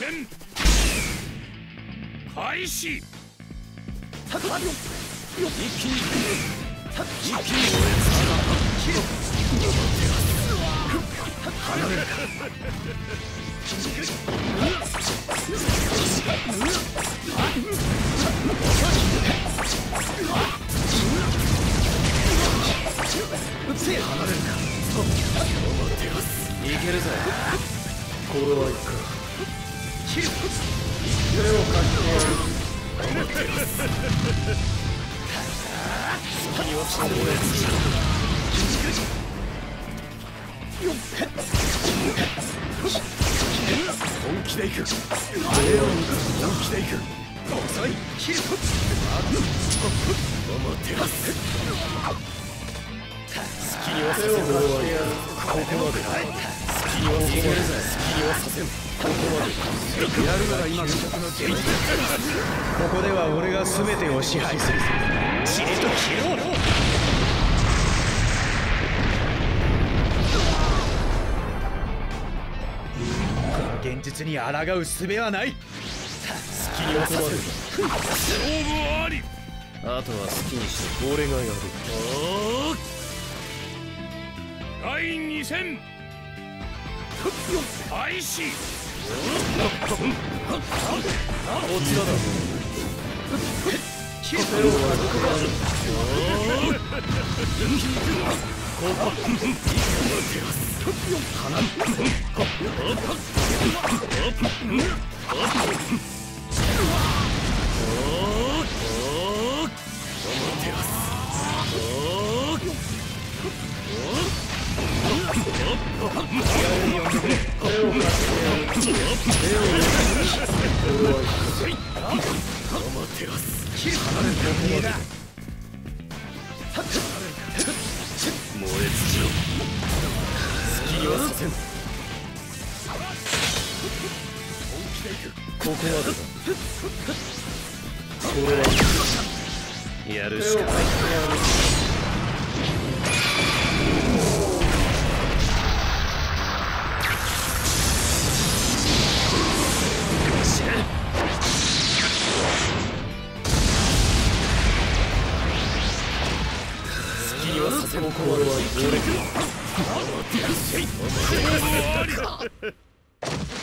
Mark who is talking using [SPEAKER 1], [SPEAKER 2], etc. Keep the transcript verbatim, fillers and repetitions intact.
[SPEAKER 1] 戦開始。一気に一気に燃え尽き離れるか。離れるか。いけるぜ。これはいくら手を貸してやる。先に落ちて燃え尽き本気でいく。本気でいく。遅い。表は好きにはさせん。ここまで。好きにはさせん。好きにはさせん。ここまで。やるなら今の曲の現実。ここでは俺が全てを支配する。ちりと切ろう。この現実に抗う術はない。好きにはさせん。勝負あり。あとは好きにして俺がやる。おーだいに戦開始。こちらだ。手を貸してやる。ここまでだ。これはやるしかない。好きにはさせん。ここまでは俺が。